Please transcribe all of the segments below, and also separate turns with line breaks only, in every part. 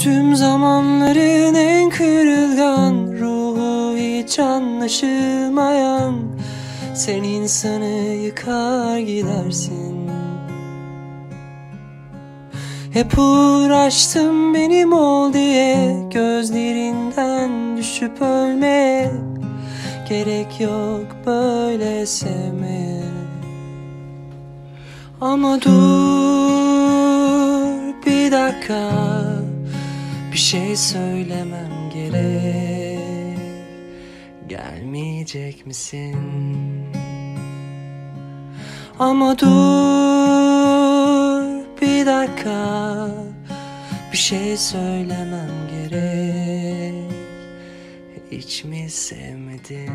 Tüm zamanların en kırılgan, ruhu hiç anlaşılmayan, sen insanı yıkar gidersin. Hep uğraştım benim ol diye, gözlerinden düşüp ölmeye. Gerek yok böyle sevmeye. Ama dur bir dakika, bir şey söylemem gerek. Gelmeyecek misin? Ama dur bir dakika, bir şey söylemem gerek. Hiç mi sevmedin?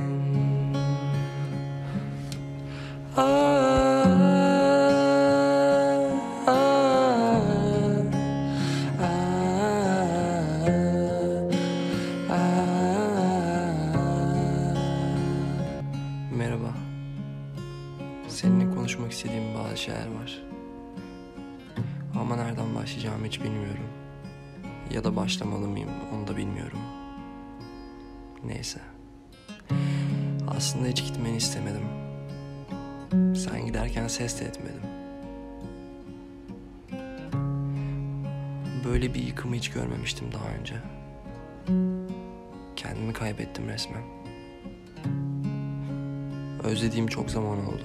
Merhaba. Seninle konuşmak istediğim bazı şeyler var. Ama nereden başlayacağımı hiç bilmiyorum. Ya da başlamalı mıyım onu da bilmiyorum. Neyse. Aslında hiç gitmeni istemedim. Sen giderken ses de etmedim. Böyle bir yıkımı hiç görmemiştim daha önce. Kendimi kaybettim resmen. Özlediğim çok zaman oldu.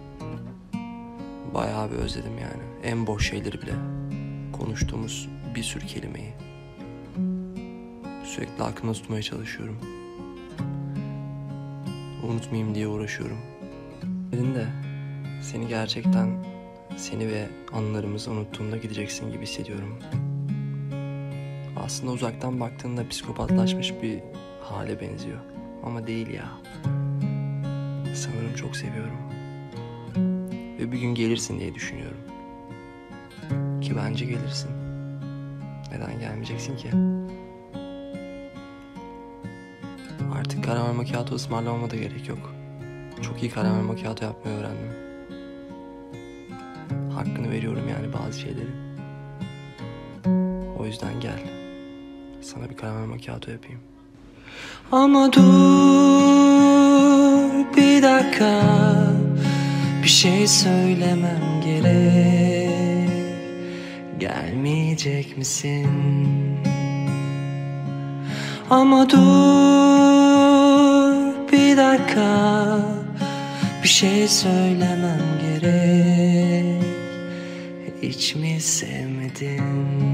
Bayağı bir özledim yani. En boş şeyleri bile. Konuştuğumuz bir sürü kelimeyi. Sürekli aklımda tutmaya çalışıyorum. Unutmayayım diye uğraşıyorum. Dedin de seni gerçekten, seni ve anılarımızı unuttuğumda gideceksin gibi hissediyorum. Aslında uzaktan baktığında psikopatlaşmış bir hale benziyor. Ama değil ya. Sanırım çok seviyorum. Ve bir gün gelirsin diye düşünüyorum. Ki bence gelirsin. Neden gelmeyeceksin ki? Artık karamel macchiato ısmarlamama da gerek yok. Çok iyi karamel macchiato yapmayı öğrendim. Hakkını veriyorum yani bazı şeylerin. O yüzden gel. Sana bir karamel macchiato yapayım. Ama dur bir dakika, bir şey söylemem gerek. Gelmeyecek misin? Ama dur bir dakika, bir şey söylemem gerek. Hiç mi sevmedin?